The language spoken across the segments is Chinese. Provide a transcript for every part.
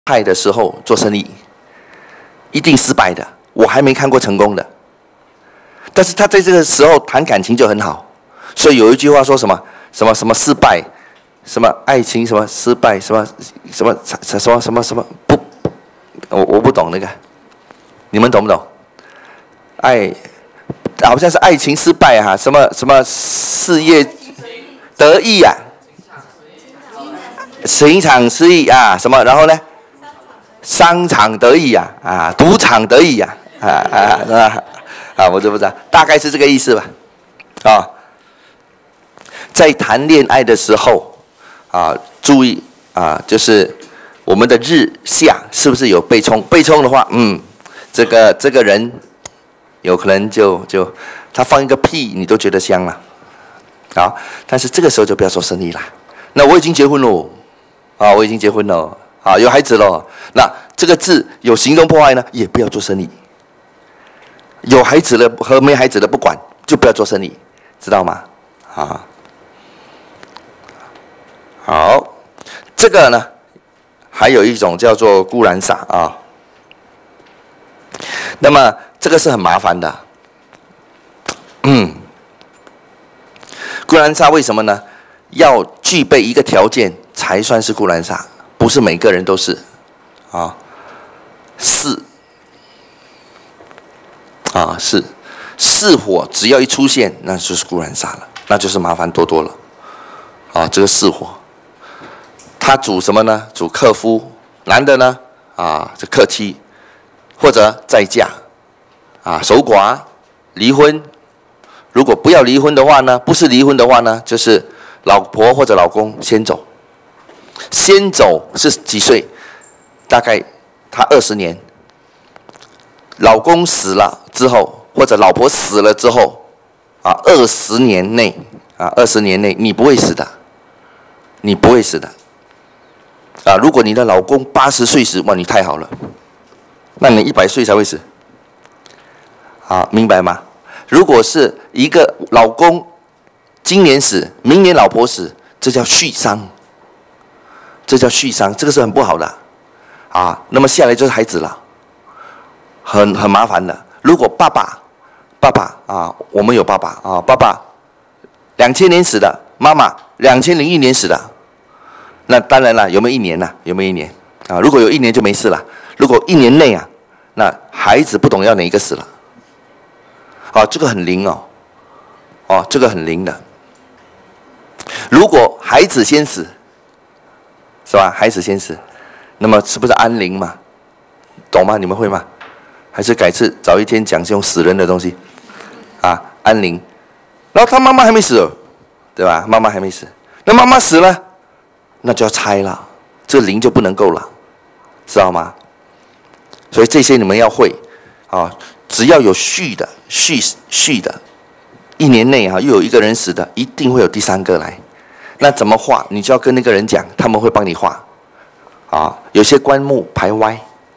害的时候做生意，一定失败的。我还没看过成功的。但是他在这个时候谈感情就很好，所以有一句话说什么失败，什么爱情什么失败，什么不，我不懂那个，你们懂不懂？好像是爱情失败啊，什么事业得意啊，情场失意啊，什么然后呢？商场得意啊，赌场得意我就不知道，大概是这个意思吧。在谈恋爱的时候注意就是我们的日下是不是有被冲？被冲的话，这个人有可能就他放一个屁，你都觉得香了。好，但是这个时候就不要做生意啦。那我已经结婚了，我已经结婚了，有孩子了。那这个字有行动破坏呢，也不要做生意。有孩子了和没孩子的不管，就不要做生意，知道吗？好，这个呢，还有一种叫做孤鸾煞啊。那么这个是很麻烦的，孤鸾煞为什么呢？要具备一个条件才算是孤鸾煞，不是每个人都是巳火只要一出现，那就是孤鸾煞了，那就是麻烦多多了。这个巳火，它主什么呢？主克夫，男的呢这克妻，或者再嫁守寡，离婚。如果不要离婚的话呢，不是离婚的话呢，就是老婆或者老公先走。先走是几岁？大概他20年。老公死了之后，或者老婆死了之后，20年内你不会死的，你不会死的。如果你的老公80岁死，哇，你太好了，那你100岁才会死。明白吗？如果是一个老公今年死，明年老婆死，这叫续伤，这个是很不好的那么下来就是孩子了，很麻烦的。如果爸爸我们有爸爸爸爸2000年死的，妈妈2001年死的，那当然了，有没有1年呢？有没有1年如果有1年就没事了。如果1年内那孩子不懂要哪一个死了。这个很灵这个很灵的。如果孩子先死，是吧？孩子先死，那么是不是安灵嘛？懂吗？你们会吗？还是改次找一天讲这种死人的东西安灵。然后他妈妈还没死，对吧？妈妈还没死，那妈妈死了，那就要拆了，这灵就不能够了，知道吗？所以这些你们要会只要有续的1年内又有一个人死的，一定会有第3个来。那怎么画？你就要跟那个人讲，他们会帮你画有些棺木排歪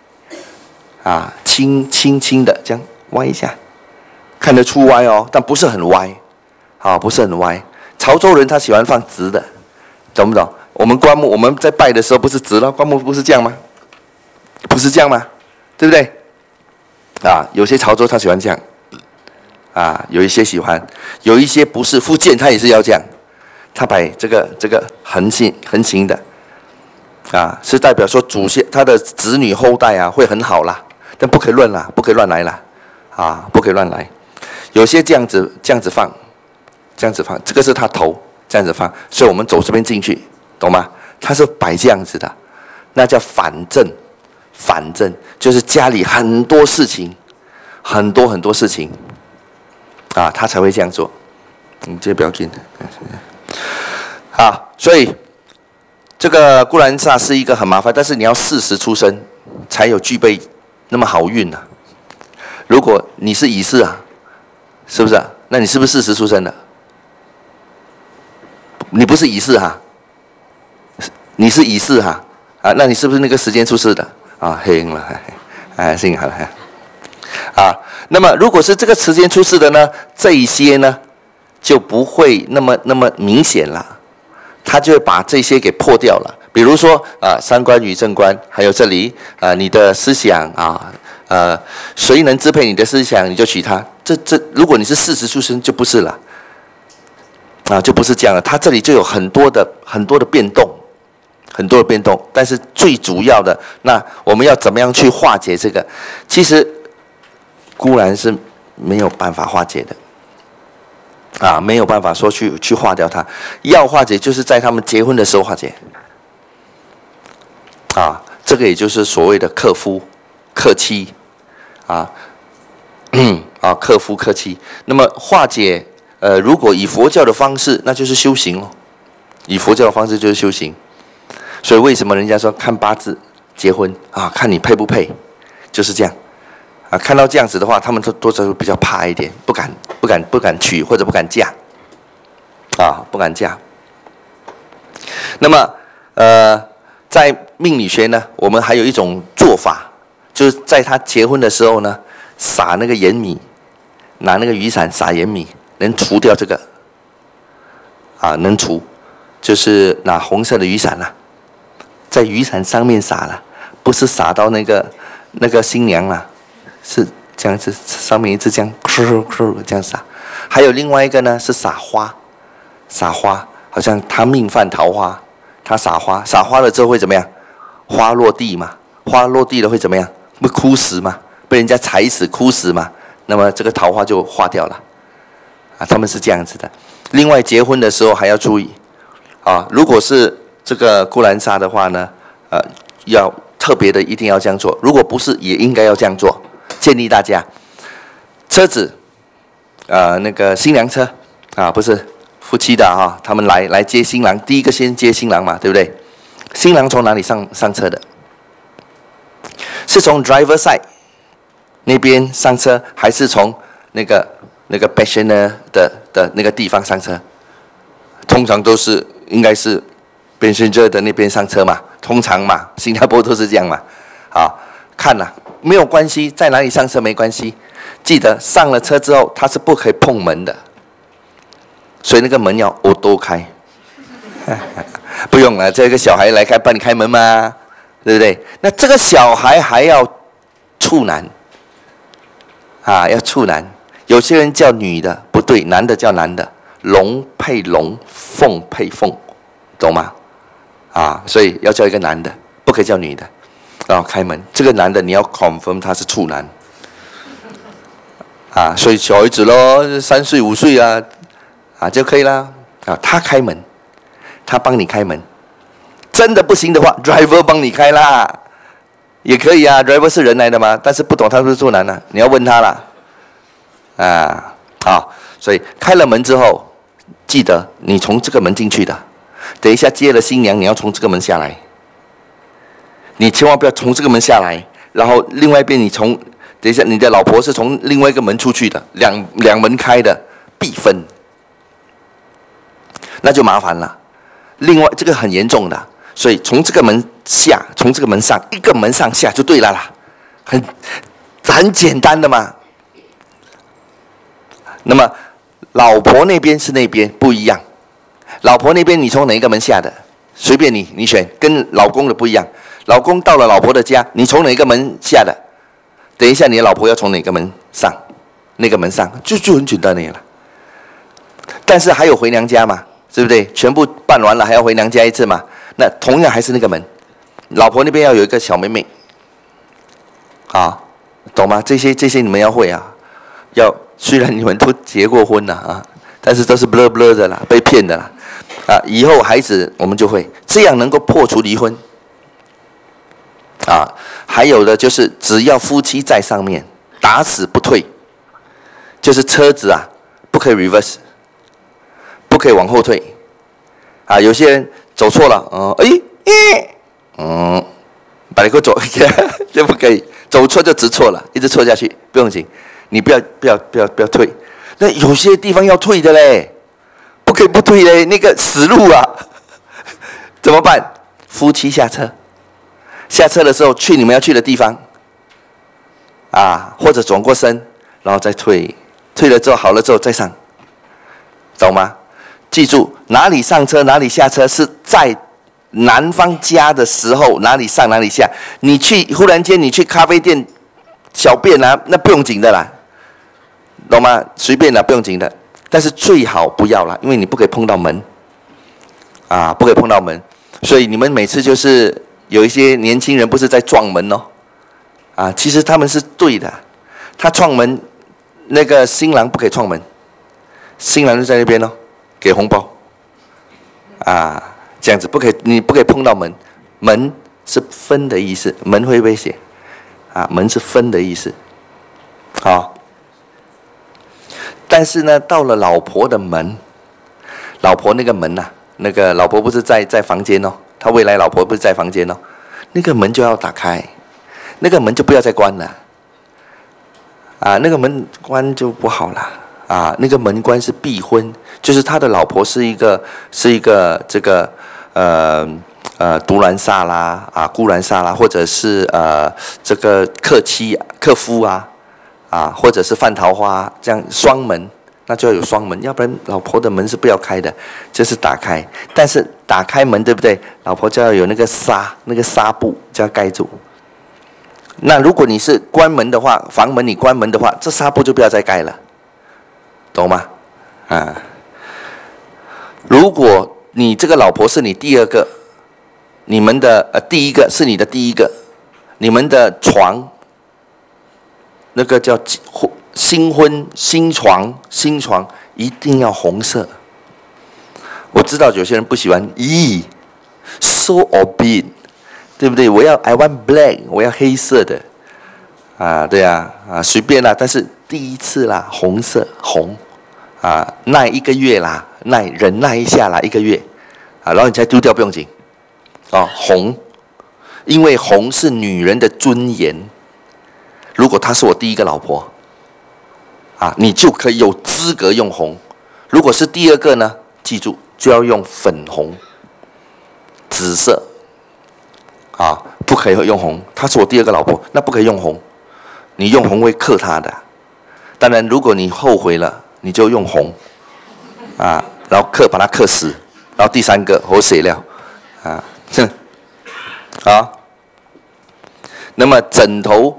轻轻的这样歪一下，看得出歪但不是很歪不是很歪。潮州人他喜欢放直的，懂不懂？我们棺木我们在拜的时候不是直了，棺木不是这样吗？不是这样吗？对不对？有些潮州他喜欢这样有一些喜欢，有一些不是，福建他也是要这样，他摆这个横行的是代表说祖先他的子女后代会很好啦，但不可以乱啦，不可以乱来啦不可以乱来。有些这样子放，这个是他头这样子放，所以我们走这边进去，懂吗？他是摆这样子的，那叫反正就是家里很多事情，很多事情他才会这样做。这不要紧所以这个孤鸾煞是一个很麻烦，但是你要40出生才有具备那么好运如果你是乙巳是不是那你是不是40出生的？你不是乙巳你是乙巳那你是不是那个时间出世的幸了幸好了那么如果是这个时间出世的呢，这一些呢就不会那么明显了，他就会把这些给破掉了。 比如说三观与正观，还有这里你的思想谁能支配你的思想，你就娶她。如果你是40出生，就不是了，就不是这样了。它这里就有很多的变动，很多的变动。但是最主要的，那我们要怎么样去化解这个？其实固然是没有办法化解的，没有办法说去化掉它。要化解，就是在他们结婚的时候化解。这个也就是所谓的克夫、克妻，克夫克妻。那么化解，如果以佛教的方式，那就是修行哦。以佛教的方式就是修行。所以为什么人家说看八字结婚看你配不配，就是这样。看到这样子的话，他们都多少比较怕一点，不敢娶或者不敢嫁，不敢嫁。那么在命理学呢，我们还有一种做法，就是在他结婚的时候呢，撒那个盐米，拿那个雨伞撒盐米，能除掉这个，能除，就是拿红色的雨伞在雨伞上面撒了，不是撒到那个新娘是这样子，上面一直这样这样撒。还有另外一个呢是撒花，好像他命犯桃花。他撒花了之后会怎么样？花落地嘛，花落地了会怎么样？会枯死嘛，被人家踩死枯死嘛，那么这个桃花就化掉了。他们是这样子的。另外结婚的时候还要注意如果是这个固兰沙的话呢，要特别的一定要这样做。如果不是，也应该要这样做。建议大家，车子那个新娘车不是。夫妻的他们来接新郎，第一个先接新郎嘛，对不对？新郎从哪里上车的？是从 driver side 那边上车，还是从那个 passenger 的那个地方上车？通常都是应该是 passenger 的那边上车嘛，通常嘛，新加坡都是这样嘛。看没有关系，在哪里上车没关系，记得上了车之后，他是不可以碰门的。所以那个门要auto开，不用了，这个小孩来帮你开门嘛，对不对？那这个小孩还要处男，要处男。有些人叫女的不对，男的叫男的，龙配龙，凤配凤，懂吗？所以要叫一个男的，不可以叫女的。开门，这个男的你要 confirm 他是处男，所以小孩子咯，3岁5岁就可以啦。他开门，他帮你开门。真的不行的话 ，driver 帮你开啦，也可以driver 是人来的嘛，但是不懂他是不是处男你要问他啦。所以开了门之后，记得你从这个门进去的。等一下接了新娘，你要从这个门下来。你千万不要从这个门下来，然后另外一边等一下你的老婆是从另外一个门出去的，两门开的，必分。那就麻烦了。另外，这个很严重的，所以从这个门下，从这个门上，一个门上下就对了啦，很简单的嘛。那么，老婆那边是那边不一样，老婆那边你从哪一个门下的，随便你选，跟老公的不一样。老公到了老婆的家，你从哪一个门下的？等一下你的老婆要从哪个门上？那个门上就很简单的了。但是还有回娘家嘛？对不对？全部办完了还要回娘家一次嘛？那同样还是那个门，老婆那边要有一个小妹妹，懂吗？这些你们要会虽然你们都结过婚了但是都是 blur 的啦，被骗的啦以后孩子我们就会这样能够破除离婚还有的就是只要夫妻在上面，打死不退，就是车子不可以 reverse。不可以往后退，有些人走错了，把你给我走，就不可以，走错就直错了，一直错下去，不用紧，你不要退。那有些地方要退的嘞，不可以不退嘞，那个死路怎么办？夫妻下车，下车的时候去你们要去的地方，或者转过身，然后再退，退了之后好了之后再上，懂吗？记住，哪里上车哪里下车是在男方家的时候哪里上哪里下。你忽然间你去咖啡店小便啊，那不用紧的啦，懂吗？随便啦，不用紧的。但是最好不要啦，因为你不可以碰到门啊，不可以碰到门。所以你们每次就是有一些年轻人不是在撞门哦，啊，其实他们是对的。他撞门，那个新郎不可以撞门，新郎就在那边哦，给红包，啊，这样子不可以，你不可以碰到门，门是分的意思，门会威胁，啊，门是分的意思，好。但是呢，到了老婆的门，老婆那个门呐，那个老婆不是在房间哦，他未来老婆不是在房间哦，那个门就要打开，那个门就不要再关了。啊，那个门关就不好了啊！那个门关是避婚，就是他的老婆是一个这个独兰萨啦啊，孤兰萨啦，或者是这个克夫啊，或者是范桃花这样双门，那就要有双门，要不然老婆的门是不要开的，就是打开。但是打开门对不对？老婆就要有那个纱布就要盖住。那如果你是关门的话，房门你关门的话，这纱布就不要再盖了，懂吗？啊，如果你这个老婆是你第二个，你们的第一个是你的第一个，你们的床，那个叫新床一定要红色。我知道有些人不喜欢，so obvious。对不对？I want black， 我要黑色的，啊，对啊，随便啦。但是第一次啦，红色红，耐1个月啦，忍耐一下啦，1个月，然后你再丢掉不用紧，红，因为红是女人的尊严。如果她是我第一个老婆，你就可以有资格用红。如果是第二个呢，记住就要用粉红、紫色。不可以用红，她是我第二个老婆，那不可以用红，你用红会克她的。当然，如果你后悔了，你就用红，然后把她克死，然后第3个我写了，那么枕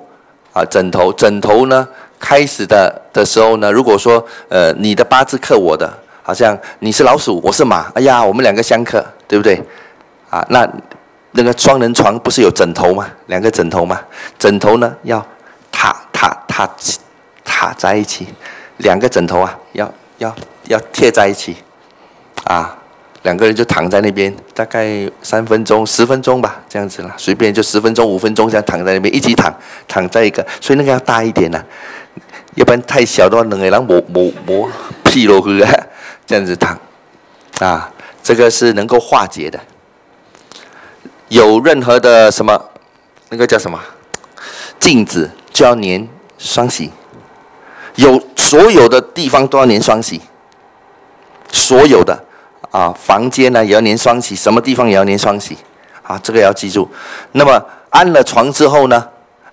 头呢，开始的时候呢，如果说你的八字克我的，好像你是老鼠，我是马，哎呀，我们2个相克，对不对？那个双人床不是有枕头吗？2个枕头吗？枕头呢要踏在一起，2个枕头要贴在一起，2个人就躺在那边，大概3分钟、10分钟吧，这样子啦，随便就10分钟、5分钟这样躺在那边，一起躺在一个，所以那个要大一点啦，要不然太小的话，2个人磨屁落去这样子躺，这个是能够化解的。有任何的什么，那个叫什么镜子就要粘双喜，所有的地方都要粘双喜，所有的房间呢也要粘双喜，什么地方也要粘双喜，这个也要记住。那么安了床之后呢，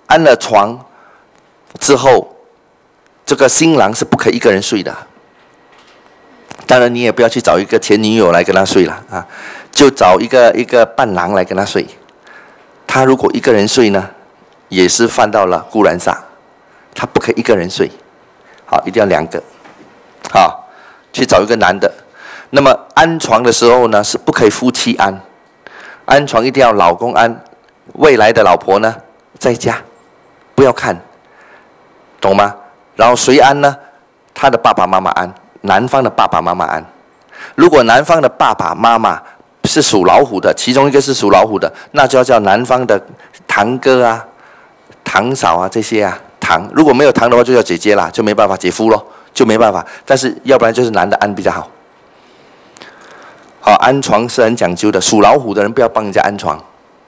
这个新郎是不可以一个人睡的。当然你也不要去找一个前女友来跟他睡了就找一个伴郎来跟他睡。他如果一个人睡呢，也是犯到了孤兰煞，他不可以一个人睡，一定要2个，去找一个男的。那么安床的时候呢，是不可以夫妻安，安床一定要老公安，未来的老婆呢在家，不要看，懂吗？然后谁安呢？他的爸爸妈妈安，男方的爸爸妈妈安。如果男方的爸爸妈妈是属老虎的，其中一个是属老虎的，那就要叫男方的堂哥堂嫂这些堂。如果没有堂的话，就叫姐姐啦，就没办法，姐夫咯，就没办法。但是要不然就是男的安比较好。安床是很讲究的，属老虎的人不要帮人家安床。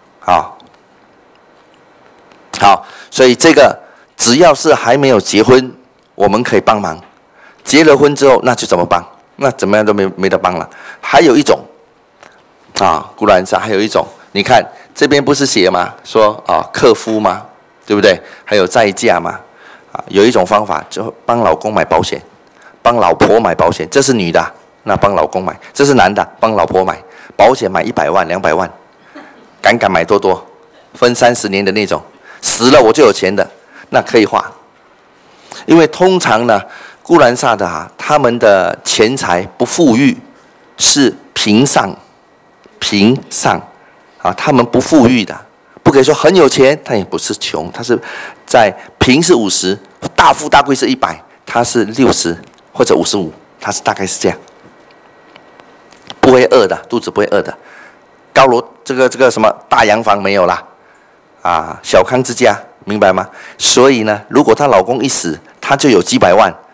所以这个只要是还没有结婚，我们可以帮忙；结了婚之后，那就怎么帮？那怎么样都没得帮了。还有一种孤兰煞还有一种，你看这边不是写吗？说克夫吗？对不对？还有再嫁嘛？有一种方法就帮老公买保险，帮老婆买保险，这是女的，那帮老公买；这是男的，帮老婆买保险，买100万、200万敢买多多，分30年的那种，死了我就有钱的，那可以画。因为通常呢，固兰萨的他们的钱财不富裕，是平上他们不富裕的，不可以说很有钱，他也不是穷，他是在平是50，大富大贵是100，他是60或者55，他是大概是这样，不会饿的，肚子不会饿的。高楼这个什么大洋房没有啦，小康之家，明白吗？所以呢，如果她老公一死，她就有几百万，